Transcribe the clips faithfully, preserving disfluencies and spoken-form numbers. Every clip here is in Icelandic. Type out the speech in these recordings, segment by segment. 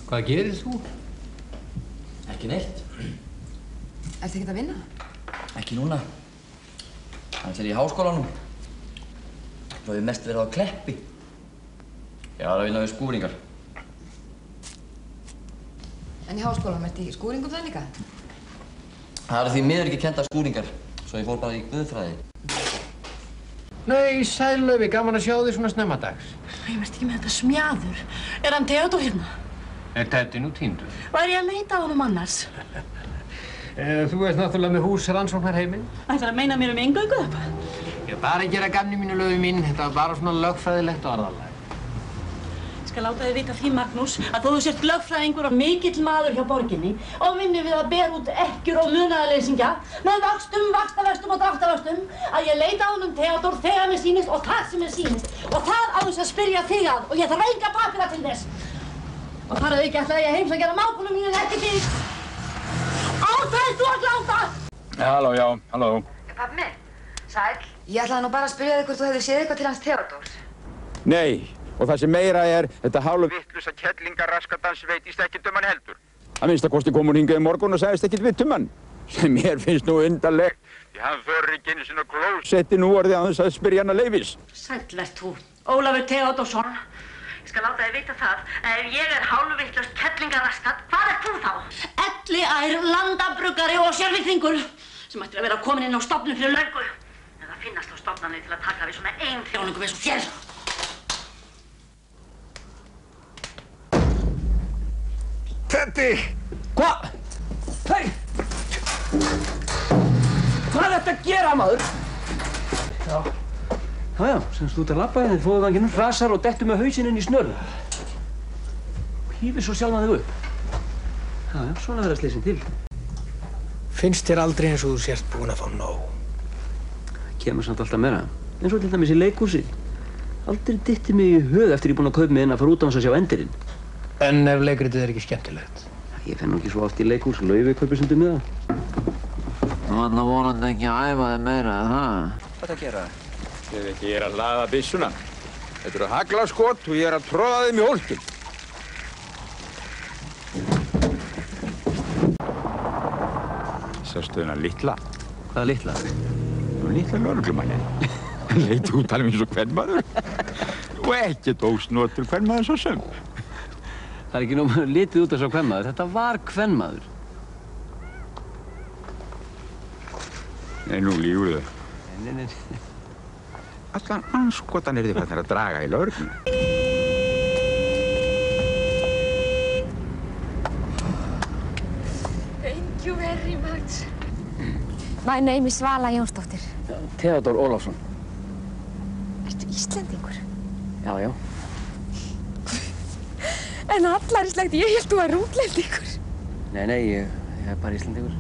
Hvað gerir þú? Ekki neitt. Ertu ekkert að vinna? Ekki núna. Þannig er ég í háskólanum. Svo hef ég mest verið á Kleppi. Ég var að vinna við skúringar. En í háskólanum ertu í skúringum það líka? Það eru því miður ekki kennda skúringar, svo ég fór bara í guðfræði. Nei, Sælaufi, gaman að sjá þig svona snemma-dags. Ég veist ekki með þetta smjaður. Er hann Theodór hérna? Er Teddi nú týndur? Var ég að leita á honum annars? Þú ert náttúrulega með hús rannsóknarheiminn. Ætlar að meina mér um inngöngu upp? Ég er bara að gera gamni mínu löfi mín. Þetta var bara svona lögfræðilegt orðalag. Ég skal láta þig vita því, Magnús, að þó þú sért lögfræðingur og mikill maður hjá borginni og vinnur við að bera út ekkjur og munaðarleysingja með vöxtum, vaxtavöxtum og dráttarvöxtum að ég leita á honum Theodór þegar mér sýnist og þar sem mér sýnist og það á þess að spyrja þig að og ég þarf enga pappíra til þess. Og þar að ekki ætla ég heims að gera mákunum mínu en ekki þig. Átæð, þú að gláta! Halló, já, halló. Pabbi minn, sæl. Ég ætlaði nú bara að spyrja þig hvort þú hefði séð eitthvað til hans Theodórs. Nei, og það sem meira er, þetta hálfu vittlusa kettlingarraskatans veitist ekkert um hann heldur. Að minnsta kosti kom hún hingað í morgun og sagðist ekkert vitt um hann. Sem mér finnst nú undarlegt. Því hann förir ekki einu sinni á klósetti nú orðið á þess að spyrja hann að leyfis. Sæll vert þú, Ólafur Theodórsson. Ég skal láta þig vita það, að ef ég er hálfvitlaust kettlingarraskat, hvað er þú þá? Elliær, landabruggari og sérvitringur sem ættir að vera komin inn á stofnun fyrir löngu. En það finnast á stofnanir til að taka við svona ein þjáningum eins og þér. Teddi! Hvað? Hei! Hvað er þetta að gera, maður? Já. Já, já, semst þú ert að labba hérna, fóðvanginum, rasar og dettur með hausinn inn í snörðu. Hífir svo sjálfan þig upp. Já, já, svona verða slysin til. Finnst þér aldrei eins og þú sért búin að fá nóg? Það kemur samt alltaf meira. Eins og til dæmis í leikhúsi. Aldrei dytti mig í hug eftir ég búinn að kaupa mig inn að fara út á hans að sjá endirinn. En ef leikritið er ekki skemmtilegt? Ég fer nú ekki svo oft í leikhús, Laufi kaupir stundum með það. Þú ætla vonandi ekki að æfa þig meira, eða það? Hvað er að gera? Ég veit ekki, ég er að hlaða byssuna. Þetta eru haglaskot og ég er að troða þeim í hólkinn. Sástu þennan litla? Hvaða litla? Nú litla lögreglumanni. Leit út alveg eins og kvenmaður. Og ekkert ósnotur kvenmaður svo sem. Það er ekki nóg litið út af svo kvenmaður. Þetta var kvenmaður. Nei, nú lígur þau. Nei, nei, nei. Allan anskotan er þið fannir að draga í lögregluna. Thank you very much. My name is Svala Jónsdóttir. Theodór Ólafsson. Ertu Íslendingur? Já, já. En hallaríslegt, ég held þú er útlendingur. Nei, nei, ég, ég er bara Íslendingur.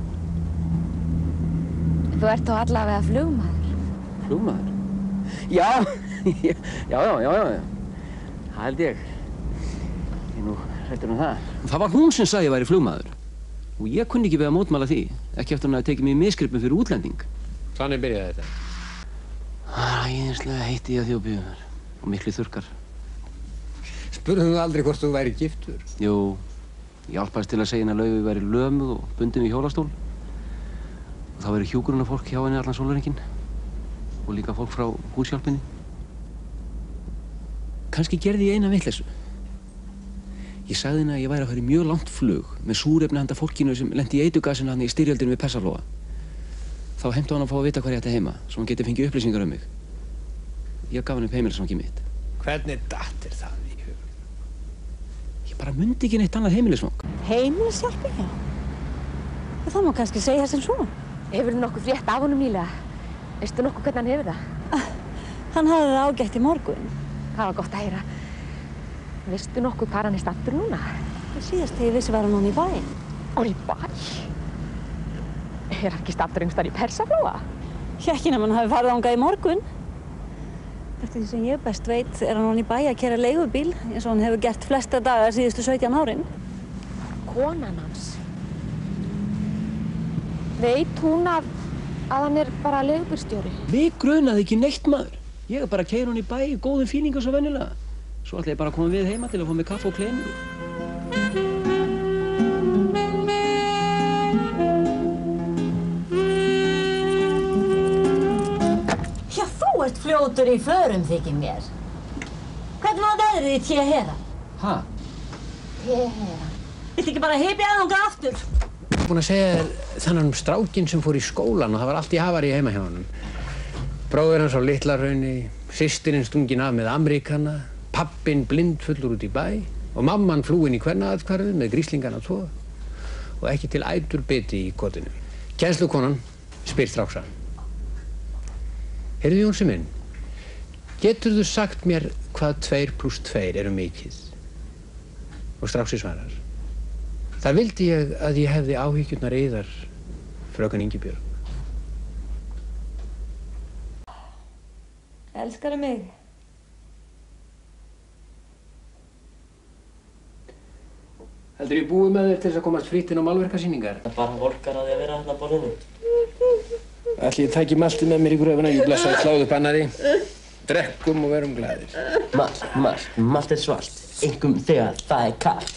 Þú ert þá allavega flugmaður. Flugmaður? Já, já, já, já, já, já. Það held ég. Ég er nú hræddur um það. Það var hún sem sagði ég væri flugmaður. Og ég kunni ekki við að mótmæla því. Ekki eftir hún að tekið mig í misgripum fyrir útlending. Þannig byrjaði þetta. Það er æðislega heitt í að þjóðbíðunar. Og miklu þurrkar. Spurðum þú aldrei hvort þú væri giftur? Jú, ég hjálpaðist til að segja henni að Laufi væri lömuð og bundin við hjólastól. Og þá væri hjúkrunarfólk hjá henni allan sólarhringinn. Og líka fólk frá húshjálpinni. Kannski gerði ég eina vitleysu. Ég sagði henni að ég væri að fara í mjög langt flug með súrefni handa fólkinu sem lenti í eitugasinu hann í styrjöldinu við Persaflóa. Þá heimti hann að fá að vita hvað ég ætti heima, svo hann geti fengið upplýsingar um mig. Ég gaf hann upp heimilisfangið mitt. Hvernig datt er það í hug? Ég bara mundi ekki neitt annað heimilisfang. Heimilishjálpi, já. Það má kannski segja sem svo. Hefurðu nokkuð frétt af honum nýlega? Veistu nokkuð hvernig hann hefur það? Hann hafði það ágætt í morgun. Það var gott að heyra. Veistu nokkuð hvað hann er staddur núna? Það síðast þegar ég vissi var hann núna í bæ. Og í bæ? Er hann ekki staddur einhvers staðar í Persaflóa? Já, ekki nema hann hafi farið þangað í morgun. Eftir því sem ég best veit er hann núna í bæ að keyra leigubíl eins og hann hefur gert flesta daga síðustu sautján árin. Konan hans. Veit hún að, að hann er bara leigubílstjóri? Mig grunaði ekki neitt maður. Ég er bara að keyra hann í bæ í góðum fílingu svo venjulega. Svo ætla ég bara að koma við heima til að fá mig kaffi og kleinur. fljótur í förum þykir mér. Hvernig var veðrið í Téhera? Ha? Téhera. Viltu ekki bara hypja þangað aftur? Ég er búinn að segja þér þennan um strákinn sem fór í skólan og það var allt í hafari heima hjá honum. Bróðir hans á Litla-Hrauni, systirinn stungin af með Ameríkana, pabbinn blindfullur út í bæ og mamman flúin í kvennaathvarfið með gríslingana tvo og ekki til ætur biti í kotinu. Kennslukonan spyr stráksa. Heyrðu Jónsi minn, geturðu sagt mér hvað tveir plús tveir eru mikið? Og stráksi svarar. Það vildi ég að ég hefði áhyggjurnar yðar, fröken Ingibjörg. Elskar þú mig? Heldur ég búið með þér til þess að komast frýtt inn á málverkasýningar? Það bara volkar að því að vera hérna á borðinu. Ætli ég tæki maltið með mér í gröfuna, ég blessaði sláðu bannari, drekkum og verum glaðir. Malt, malt, malt er svart. Einkum þegar það er kalt.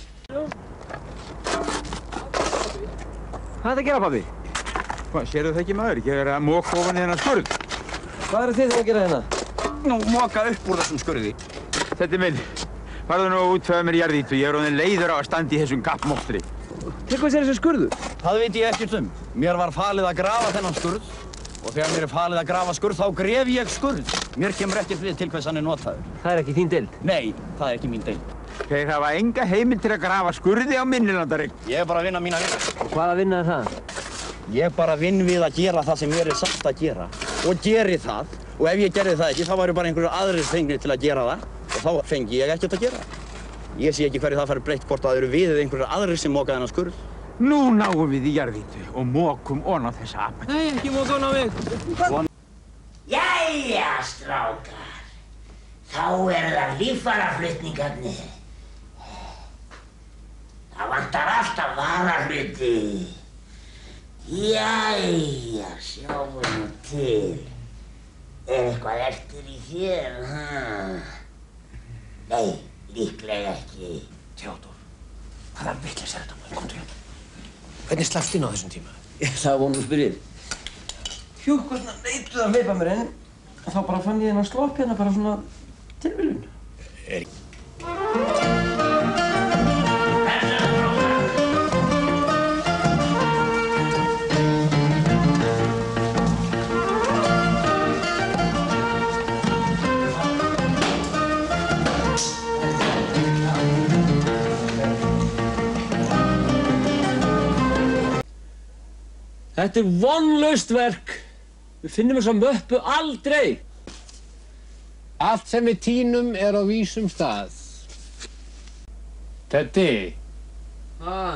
Hvað er það að gera, pabbi? Hvað, sérðu það ekki maður? Ég er að moka ofan í þennan skurð. Hvað eru þið að gera hérna? Nú, moka upp úr þessum skurði. Þetta er minn. Farðu nú út fyrir mér jarðít og ég er orðinn leiður á að standa í þessum gappmóstri. Til hvers er þessi skurður? Það veit ég ekkert um. Mér var falið að grafa þennan skurð og þegar mér er falið að grafa skurð þá gref ég skurð. Mér kemur ekkert við til hvers hann er notaður. Það er ekki þín deild? Nei, það er ekki mín deild. Þeir hafa enga heimild til að grafa skurði á minnilandareign. Ég er bara að vinna mína vinna. Hvaða vinna er það? Ég bara vinn við að gera það sem mér er sagt að gera og geri það. Og ef ég gerði það ekki, þá væru bara einhverjir aðrir fengnir til að gera það og þá fengi ég ekkert að gera það. Ég sé ekki hverju það færi breytt hvort það eru við eða einhverjir aðrir sem moka þennan skurð. Nú náum við í jarðítu og mokum ofan á þessa apa. Nei, ekki moka ofan á mig. Jæja, strákar. Þá eru það líffæraflutningarnir. Það vantar alltaf varahluti. Jæja, sjáum nú til. Er eitthvað eftir í þér, ha? Nei, líklega ekki. Theodór, hvaða vitleysa er þetta maður? Komdu hérna. Hvernig slappst inn á þessum tíma? Það var nú spyrjið. Hjúkkurna neituð að hleypa mér inn og þá bara fann ég hennar slopp hérna bara svona tilviljun. Er... Þetta er vonlaust verk. Við finnum þessa möppu aldrei. Allt sem við tínum er á vísum stað. Teddy. Ah.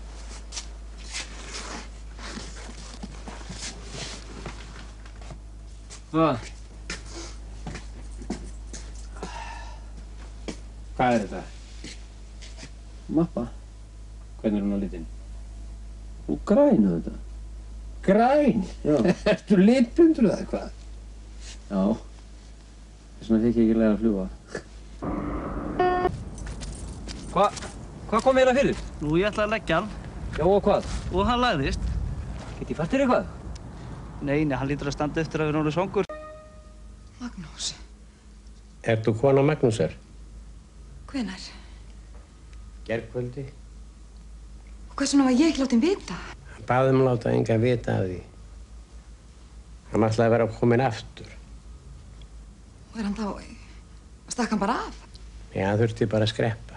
Hvað? Hvað er þetta? Mappa. Hvernig er hún á litinn? Hún græn þetta. Græn? Já. Ertu litblindur eða hvað? Já. Þess vegna fikk ég ekki læra að fljúga. Hvað? Hvað kom hérna fyrir? Nú, ég ætlaði að leggja hann. Já, og hvað? Og hann lagðist. Get ég fært þér eitthvað? Nei, nei, hann lítur að standa eftir að vera orðinn svangur. Magnús. Ert þú kona Magnúsar? Hvenær? Gærkvöldi. Og hvers vegna var ég ekki látin vita? Hann baði um að láta enga vita af því. Hann ætlaði að vera kominn aftur. Og er hann þá... stakk hann bara af? Já, hann þurfti bara að skreppa.